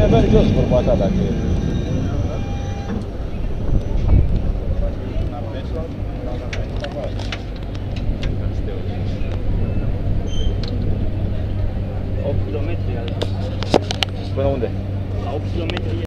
bine merg jos, vorba ta, dacă e. Kilometri. Până unde? La 8 km.